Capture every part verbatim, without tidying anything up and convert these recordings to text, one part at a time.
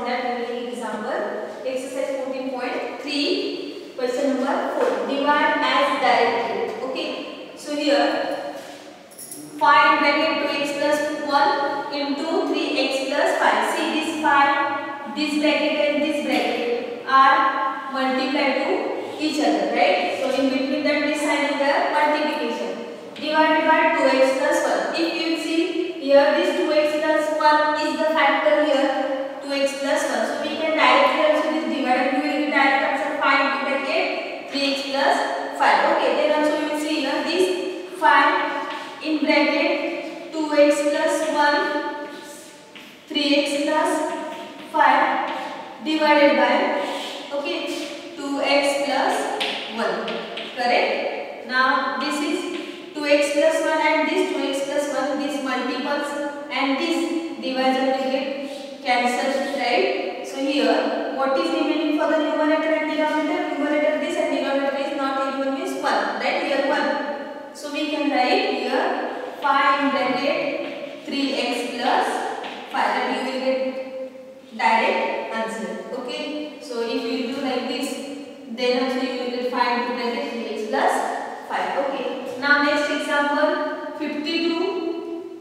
from that we will take example. Exercise fourteen point three, question number four. Divide as directed. Okay. So here, find bracket two x plus one into three x plus five. See this five, this bracket and this bracket are multiplied to each other, right? So in between that we sign the multiplication. Divided by two x plus one. If you see here, this two x plus one is the factor here, two x plus one. So we can directly also this divide and we will direct answer five into bracket three x plus five. Okay, then also you will see here this five in bracket two x plus one, three x plus five divided by, okay, two x plus one. Correct? Now this is two x plus one and this two x plus one, these multiples and this divisor will get cancelled, right? So here, what is remaining for the numerator and denominator? Numerator this and denominator is not even means one, right? Here one. So we can write here five in bracket three x plus five, and you will get direct answer. Okay. So if you do like this, then also you will get five into bracket three x plus five. Okay. Now next example, fifty-two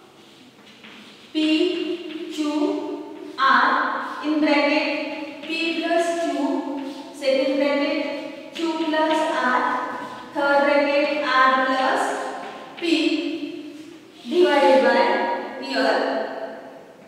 p q r in bracket p plus q, second bracket q plus r, third bracket r plus p divided by here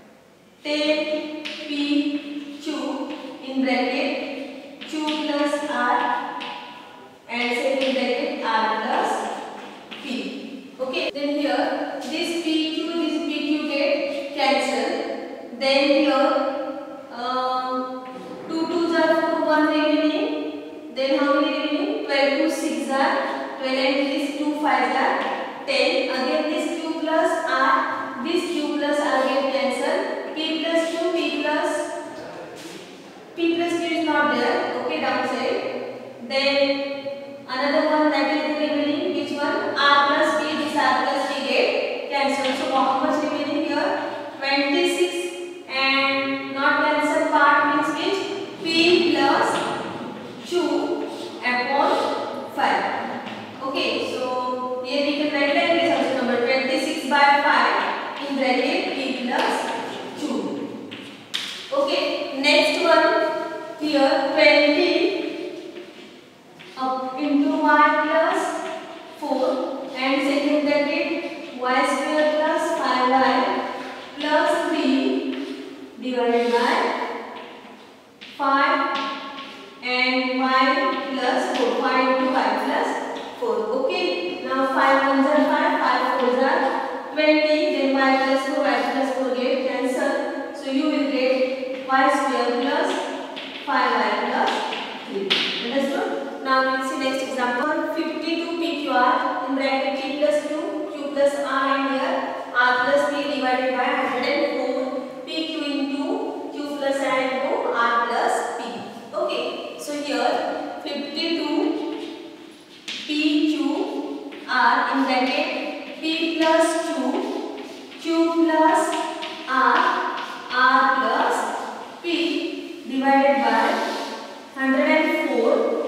take p q in bracket q plus r and second bracket r plus p. Okay, then here this pq, this pq get cancelled. Then here uh, two twos are four, one remaining. Then how many remaining? twelve to six are twelve and this two fives are ten. Again this q plus r, this q plus r get cancelled. P plus q, p plus p plus q is not there. Okay, downside. Then another one that is remaining, which one? R plus p, this r plus p get cancelled. So how much remaining here? twenty-six, and not cancelled part means which? P plus q upon five. Okay, so here we can write like this also, number twenty-six by five in bracket p plus q. Okay, next one here twenty up into y plus four and second bracket y square plus five y plus three divided by five and y plus four, five into five plus four. Okay, now five ones are five, five fours are twenty, then y plus four, y plus four get cancelled. So you will get y square plus five y plus three. Understood? Now we will see next example. fifty-two p q r in bracket p plus q, q plus r, and here r plus p divided by one hundred four p q into q plus r into r plus p. Okay, so here fifty-two p q r in bracket p plus q, q plus r, r plus p divided by one hundred four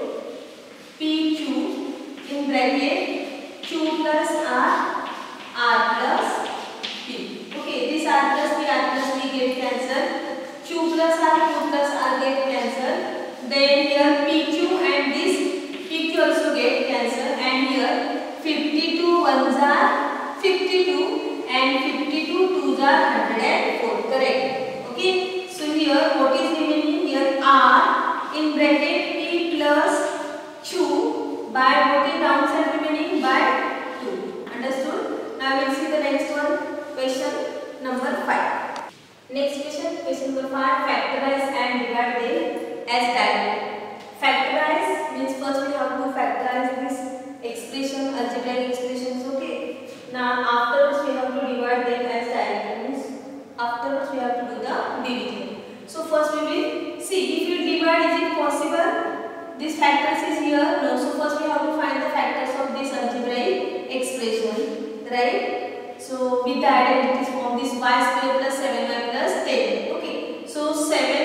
p q in bracket q plus r, r plus p. Okay, this r plus p, r plus p get cancelled. Q plus r, q plus r get cancelled. Then here pq and this pq also get cancelled. And here fifty-two ones are fifty-two and fifty-two twos are one hundred four. Correct? Okay. So here what is remaining? Here r in bracket p plus q by what is downside remaining by two. Understood? Now we will see the next one. Question number five. Next question, question number five. Factorize and divide them as direct. Factorize means first we have to factorize this expression, algebraic expressions. Okay. Now afterwards we have to divide them as direct. Means afterwards we have to do the division. So first we will see if you divide, is it possible? This factors is here. No. So first we have to find the factors of this algebraic expression, right? So with the identities form, this y square plus seven y plus ten. Okay. So seven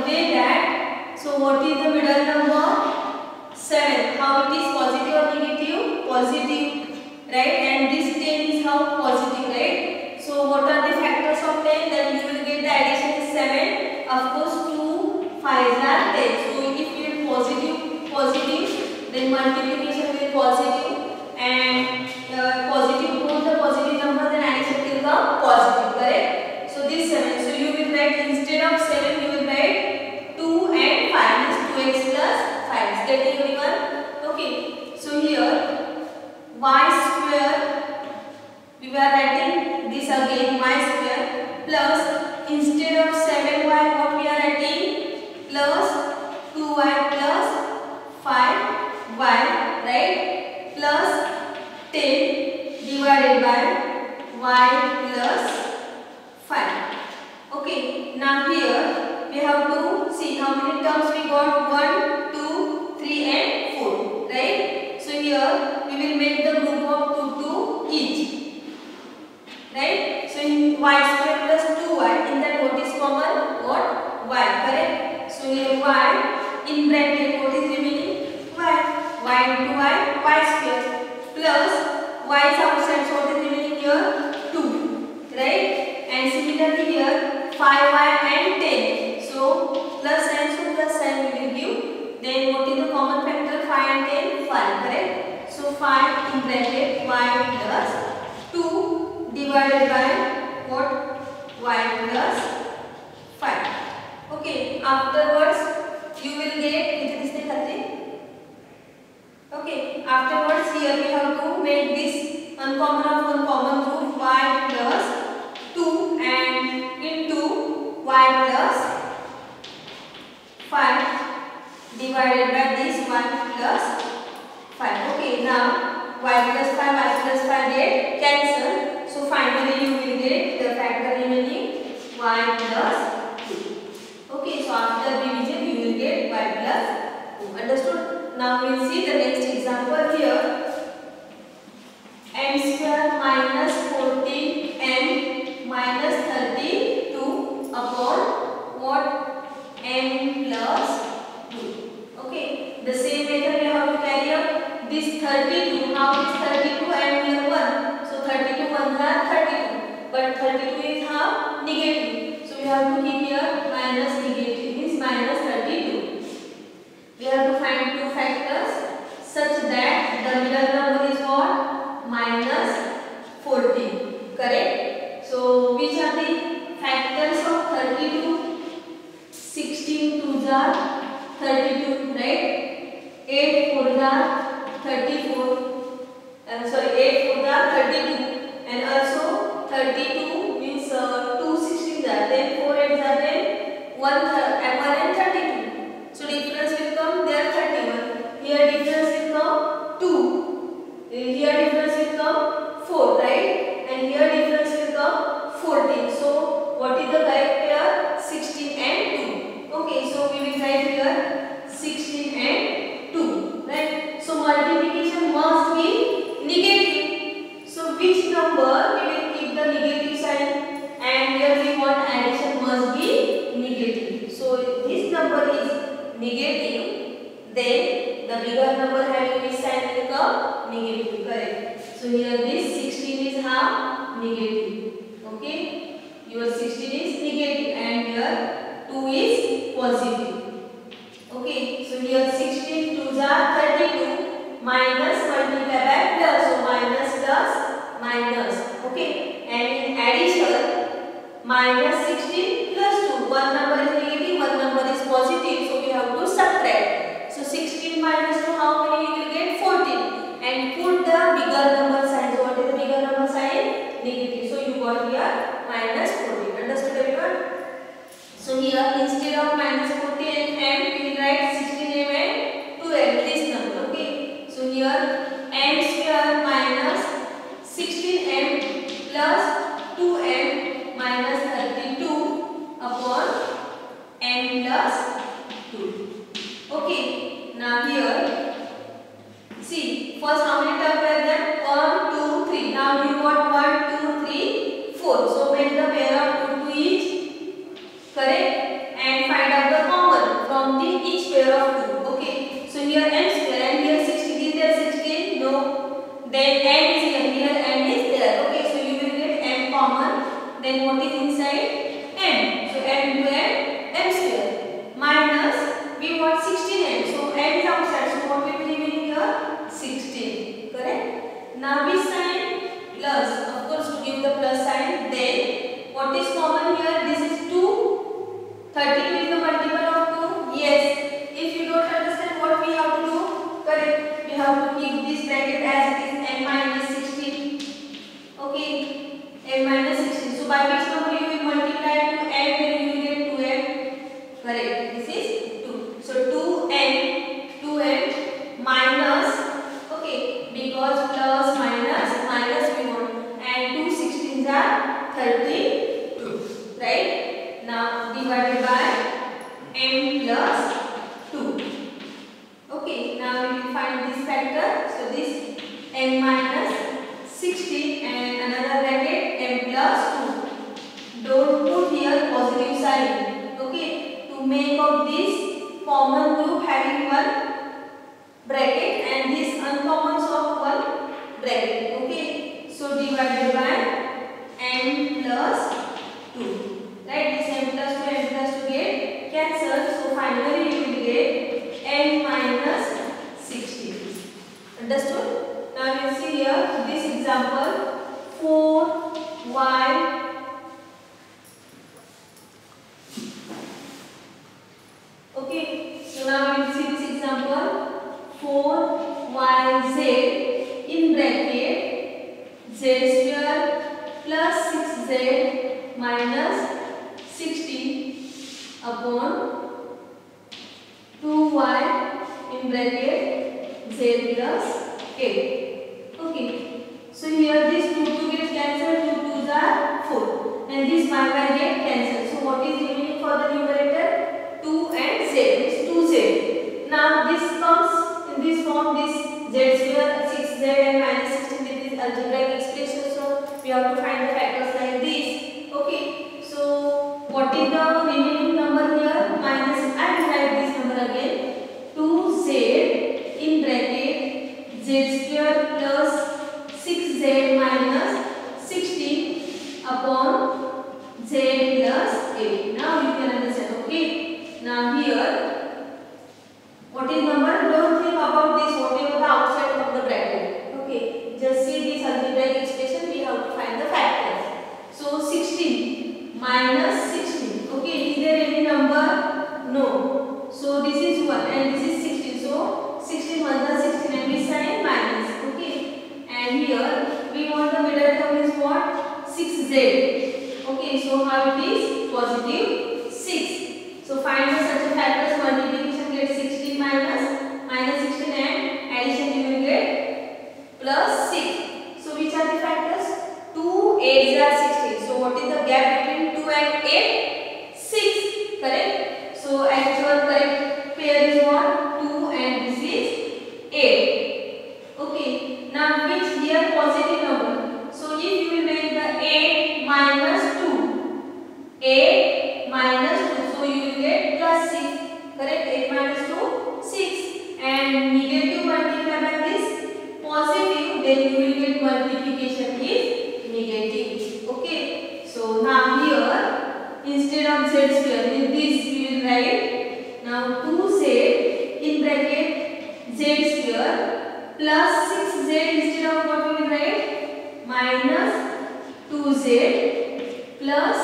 way that, so what is the middle number? seven. How it is positive or negative? Positive, right? And this ten is how positive, right? So what are the factors of ten? Then you will get the addition is seven. Of course, two fives are ten. So if you have positive, positive, then multiplication will be positive, and uh, positive both the positive number, then addition will come positive, correct? So this seven. So you will write instead of seven, you will write two and five, means two x plus five. Is that everyone? Okay. So here y square, we were writing this again, y square plus instead of seven y, what we are writing? Plus two y plus five y, right? Plus ten divided by y plus five. Okay, now here we have to see how many terms we got. one, two, three and four, right? So here we will make the group of two to each, right? So in y square plus two y, in that what is common? What? Y, correct? So here y in bracket, what is remaining? Y. Y into y, y square plus y is outside, so what is remaining here? two, right? And similarly here five y and ten, so plus and so plus sign we will give. Then what is the common factor? five and ten? five, correct? So five in bracket y plus two divided by what? Y plus five. Okay, afterwards you will get this thing. Okay, afterwards here we have to make this uncommon of one common group, y plus two and into y plus five divided by this one plus five. Okay, now y plus five, y plus five get cancelled. So finally you will get the factor remaining y plus two. Okay, so after division you will get y plus two. Understood? Now we will see the next example here. M square minus fourteen m minus thirty-two upon what? M plus two. Okay, the same method we have to carry out. This thirty-two, now it's thirty-two and here one. So thirty-two ones are thirty-two, but thirty-two is how? Negative. So we have to keep here minus negative, means minus thirty-two. We have to find two factors such that the middle number is what? Minus fourteen, correct? So which are the factors of thirty-two? sixteen twos are thirty-two, right? eight fours are thirty-four, and sorry, eight fours are thirty-two, and also thirty-two means uh, two sixteens are ten, four eights are ten, one and thirty-two. So difference will come there thirty-one. Here difference will come two. Here difference will come four, right? And here difference will come fourteen. So what is the correct pair? sixteen and two. Okay, so we will write here sixteen and two, right? So multiplication must be negative. So which number we will keep the negative sign? And here we want addition must be negative. So this number is negative, then the bigger number having which sign will come? Negative, correct? So here this sixteen is how? Negative. Okay, your sixteen is negative and here two is positive. Okay, so here sixteen twos are thirty-two, minus multiply by plus, so minus plus minus. Okay, and in addition minus sixteen plus two, one number is negative, one number is positive, so we have to subtract. So sixteen minus two, how many you will get? fourteen, and put the bigger number sign. So what is the bigger number sign? Negative. So you got here minus fourteen. Understood everyone? So here instead of minus fourteen m, we will write sixteen m and two m, this number. Okay, so here m square minus sixteen m plus two m minus thirty-two upon m plus two. Okay, now here see, first how many terms were there? one, two, three. Now you got one, two, three, four. So make the pair of two to each, correct? And find out the common here m square and here sixteen. Is there sixteen? No. Then n is here. Here n is there. Okay, so you will get m common. Then what is inside? M. So m into m, m square. Minus, we want sixteen m. So m is outside. So what will be remaining here? sixteen. Correct? Now we sign plus. Of course, to give the plus sign. Then what is common here? This is two. thirteen is the multiple of two. Yes. If you don't understand what we have to do, correct. We have to keep this bracket as it is m minus sixteen. Okay. M minus sixteen. So by which number you will multiply to m, then you will get two m. Correct. This is two. So two m, two m minus, okay, because plus minus, minus we want, and two sixteens are thirty-two. Right? Now divided by m plus two. Okay. Now we will find this factor. So this m minus sixteen and another bracket m plus two. Don't put here positive sign. Okay. To make of this common group having one bracket and this uncommon of one bracket. Okay. So divided by m plus two. Right? This m plus two, m plus two get cancelled. So finally you will get m minus sixteen. Understood? Now you see here this example four y okay. So now we will see this example four y z in bracket z square plus six z minus sixteen upon two y in bracket z plus eight. Okay. So here this two two gets cancelled, two twos are four, and this y y get cancelled. So what is remaining for the numerator? two and z. It's two z. Now this comes in this form, this z square, six z and minus sixteen with this algebraic expression. So we have to find the factors like this. Okay. So what is the remaining number here? Minus, I will write this number again. two z in bracket z square plus six z minus sixteen upon z plus eight. Now you can understand. Okay. Now here, what is number? Don't think about this, whatever the outside of the bracket. Okay. Just see this algebraic expression. We have to find the factors. So sixteen minus sixteen. Okay. Is there any number? No. So this is one and this is sixteen. So sixteen minus sixteen and we sign minus. Okay. And here we want the middle term is what? six z. Okay. So how it is? Positive six. So find the such a factors. Multiplication get sixteen minus minus sixteen and addition you will get plus six. So which are the factors? two, eight are sixteen. So what is the gap between two and eight? six. Correct? So actual correct pair is what? two and this is eight. Okay. Now which here positive number? So if you will make the eight minus two, eight minus two, so you will get plus six. Correct? eight minus two, six. And negative multiplied by this positive, then you will get multiplication is negative. Okay. So now here instead of z square, in this we will write now two z in bracket z square plus six z instead of what we will write minus two z plus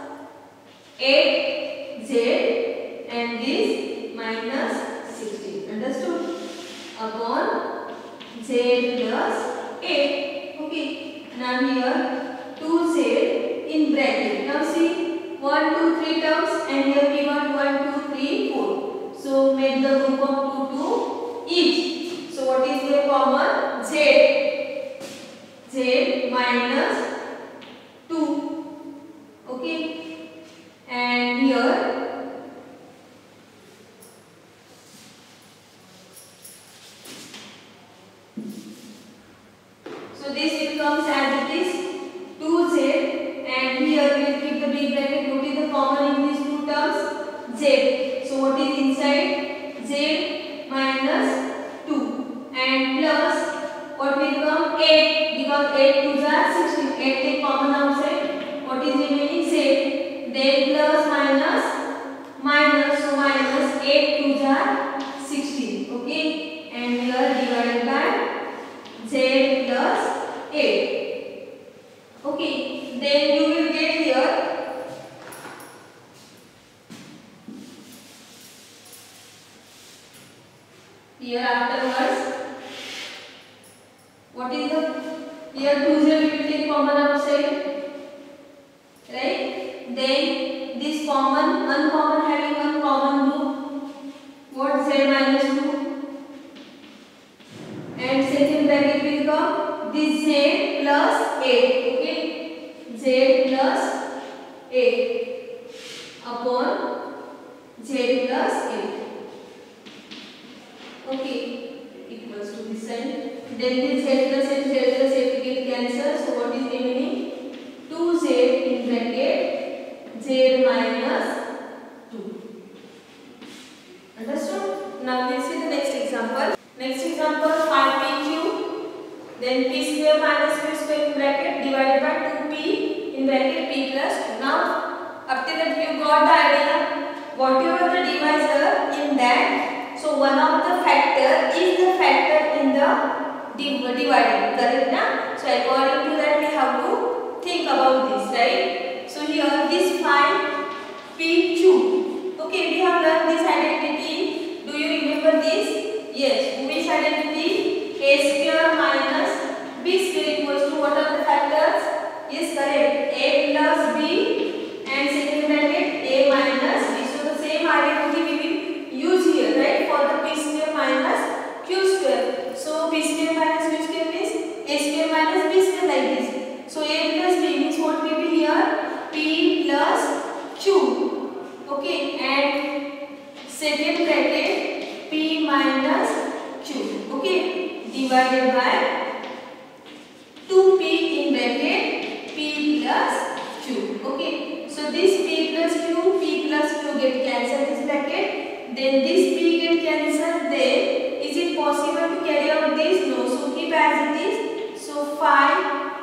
eight z and this minus sixteen. Understood? Upon z plus eight. Okay. Now here two z in bracket. Now see one, two, three terms and here we want one, two, three, four. So make the group of two to each. So what is your common? Z. Z minus two. Okay. And here so this will comes as it is two z and here we will keep the big bracket. What is the common in these two terms? Z. So what is inside? Z minus minus two and plus what will come eight because eight twos are sixteen. eight take common outside. What is remaining? Z. Then plus minus minus, so minus eight twos are sixteen. Okay, and here divided by Z plus eight. Okay, then you will get here here afterwards what is the here two Z will take common outside, right? Then this common uncommon having one common group, what Z minus two, and second bracket will come this Z plus eight. Okay, Z plus eight upon Z plus eight. Okay, equals to this side. Then this Z plus and Z plus eight get cancelled. So what is remaining? two Z in bracket Z minus two. Understood? Now we will see the next example. Next example, five P cube. Then P square minus Q square in bracket divided by two P in bracket P plus two. Now up till that you got the idea. Whatever the divisor in that, so one of the factor is the factor in the divided, correct na? So according to that we have to think about this, right? So here this five P cube. Okay, we have learned this identity. Do you remember this? Yes. Which identity? A square minus B square equals to what are the factors? Yes, correct. A plus B and second bracket A minus B. So the same identity we will use here, right? For the P square minus Q square. So P square minus Q square means A square minus B square like this. So A plus B means what will be here? P plus Q. Okay, and second bracket P minus Q. Okay, divided by two P in bracket P plus Q. Okay, so this P plus Q, P plus Q get cancelled this bracket. Then this P get cancelled. Then is it possible to carry out this? No. So keep as it is. So five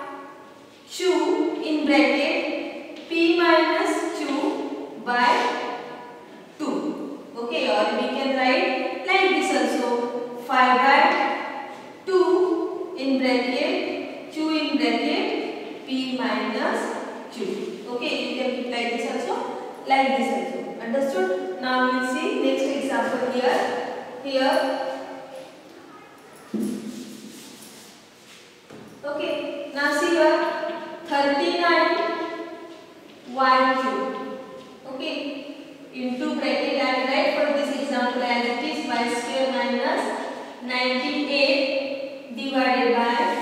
Q in bracket P minus Q by two. Okay, or we can write like this also. five by two in bracket Q in bracket P minus Q. Okay, you can keep like this also, like this also. Understood? Now we will see next example here. Here. Okay, now see here thirty-nine Y cube. Okay, into bracket I will write for this example as it is y square minus ninety-eight divided by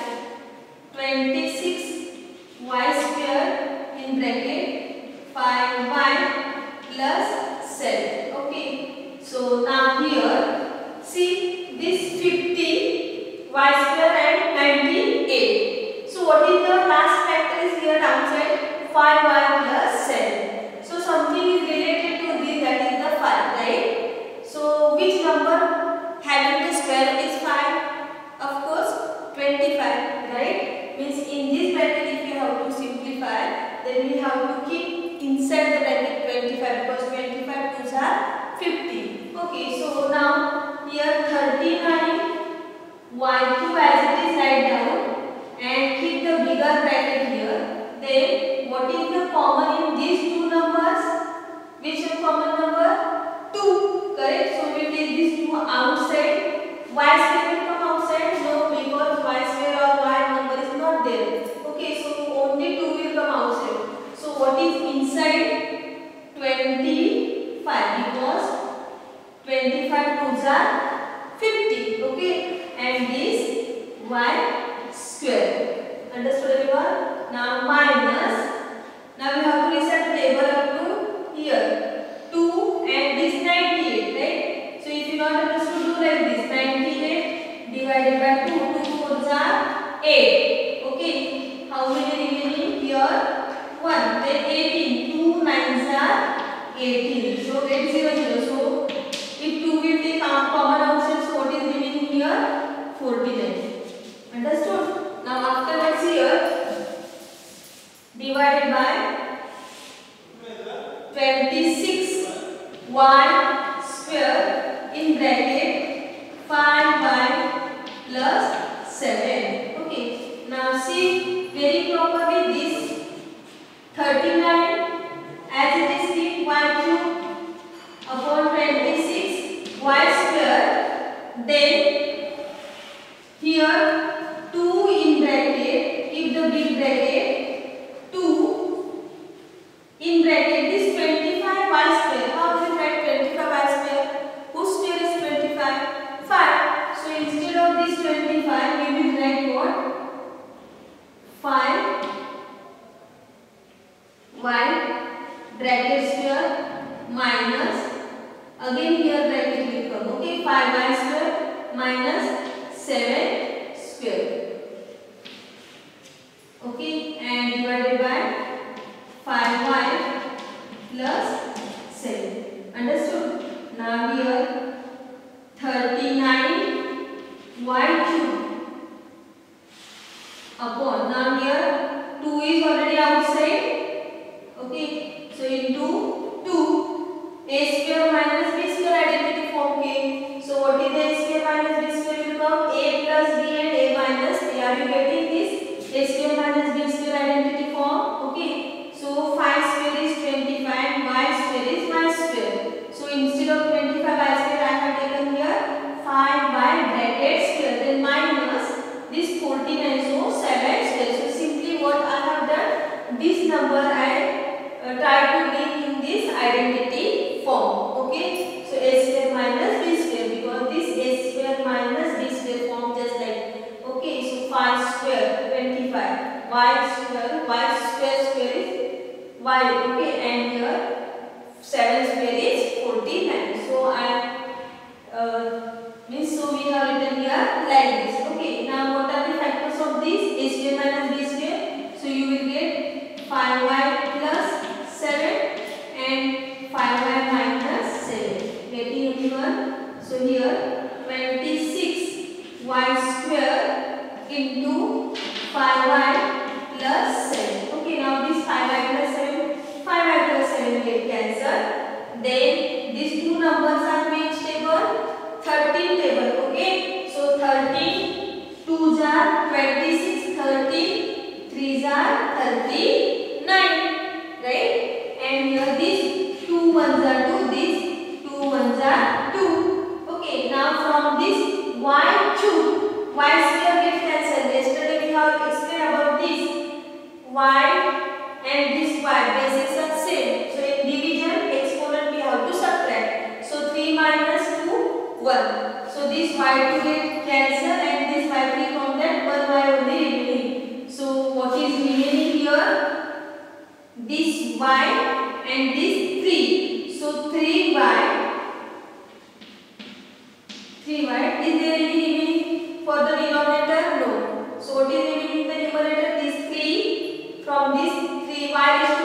twenty-six y square in bracket five y plus seven. Okay, so now here see this fifty y square and ninety-eight. So what is the last factor is here downside? five y plus seven. So something is related to this, that is the five, right? So which number having the square is five? Of course twenty-five, right? Means in this bracket if you have to simplify, then we have to keep inside the bracket twenty-five because twenty-five twos are fifty. Okay, so now here thirty-nine y cube as it is write down and keep the bigger bracket here. Then what is the common in these two numbers? Which is common number? two. Correct. So we take this two outside. Y square will come outside. No, because y square or y number is not there. Okay, so only two will come outside. So what is inside? twenty-five because twenty-five twos are fifty. Okay, and this y square. Understood everyone? Now minus. Now we have to reset the table up to here. two and this ninety-eight, right? So if you not understood, do like this. ninety-eight divided by two. two fours are eight. Okay. How many remaining here? one. Then eighteen. two nines are eighteen. So eight zero zero. So if two will take common outside, so what then here two in bracket, keep the big bracket, two in bracket this twenty-five y square. How will you write twenty-five y square? Whose square is twenty-five? five. So instead of this twenty-five, we will write what? five y bracket square minus, again here bracket will come, okay, five y square minus seven square, okay, and divided by five y plus seven. Understood? Now here thirty-nine y cube upon, now here two is already outside, okay, so into two, a square minus b square identity form came. So what is the a square minus b square will come? A plus b and a minus b. Are you getting this? A square minus b square identity form, okay. So five square is twenty-five, y square is y square. So instead of twenty-five y square, I have taken here five y bracket square, then minus this forty-nine, so seven square. So simply what I have done, this number I uh, try to bring in this identity form, okay. So a square minus b square, because this a square minus b square form just like, okay. So five square twenty-five, y square, y square square is y, okay, and here seven square is forty-nine. So I uh, means so we have written here like this, okay. Now what are the factors of this? A square minus b square. So you will get five y plus seven and five y minus seven. Getting everyone? So here twenty-six y square into five y plus seven. Okay, now this five y plus seven, five y plus seven get cancelled. Then these two numbers are which table? thirteen table, okay. So thirteen, twos are twenty-six, thirteen, threes are thirty-nine, right? And here these two ones are two, these two ones are two. Okay, now from this y cube, y square get cancelled. Yesterday we have explained about this y and this y, basics are same. So in division, exponent we have to subtract. So three minus two, one. So this y two get cancelled and this y three from that one y only remaining. So what is remaining here? This y and this three. So three y, three y, is there any remaining for the denominator? No. So what is remaining in the numerator? This three, from this three y